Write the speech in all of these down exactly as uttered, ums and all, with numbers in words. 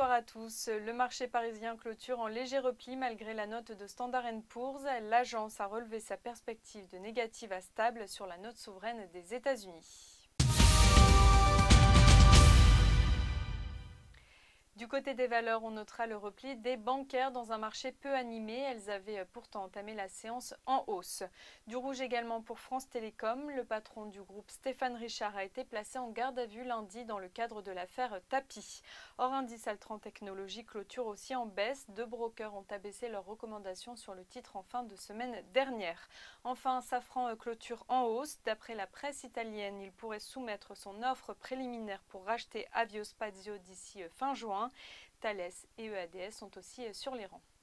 Bonsoir à tous. Le marché parisien clôture en léger repli malgré la note de Standard and Poor's. L'agence a relevé sa perspective de négative à stable sur la note souveraine des États-Unis. Du côté des valeurs, on notera le repli des bancaires dans un marché peu animé. Elles avaient pourtant entamé la séance en hausse. Du rouge également pour France Télécom. Le patron du groupe Stéphane Richard a été placé en garde à vue lundi dans le cadre de l'affaire Tapie. Hors indice Altran Technologies clôture aussi en baisse. Deux brokers ont abaissé leurs recommandations sur le titre en fin de semaine dernière. Enfin, Safran clôture en hausse. D'après la presse italienne, il pourrait soumettre son offre préliminaire pour racheter Aviospazio d'ici fin juin. Thales et E A D S sont aussi sur les rangs.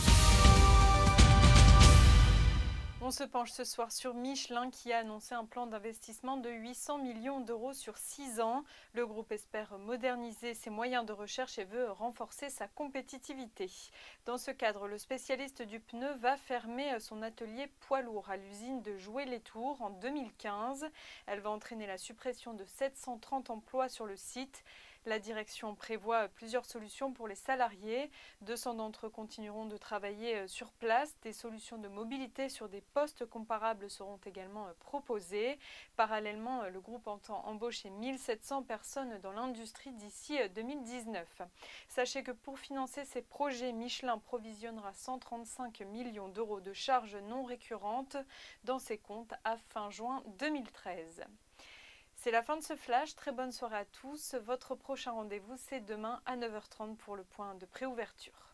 On se penche ce soir sur Michelin qui a annoncé un plan d'investissement de huit cents millions d'euros sur six ans. Le groupe espère moderniser ses moyens de recherche et veut renforcer sa compétitivité. Dans ce cadre, le spécialiste du pneu va fermer son atelier poids lourd à l'usine de Joué-les-Tours en deux mille quinze. Elle va entraîner la suppression de sept cent trente emplois sur le site. La direction prévoit plusieurs solutions pour les salariés. deux cents d'entre eux continueront de travailler sur place. Des solutions de mobilité sur des postes comparables seront également proposées. Parallèlement, le groupe entend embaucher mille sept cents personnes dans l'industrie d'ici deux mille dix-neuf. Sachez que pour financer ces projets, Michelin provisionnera cent trente-cinq millions d'euros de charges non récurrentes dans ses comptes à fin juin deux mille treize. C'est la fin de ce flash, très bonne soirée à tous. Votre prochain rendez-vous c'est demain à neuf heures trente pour le point de préouverture.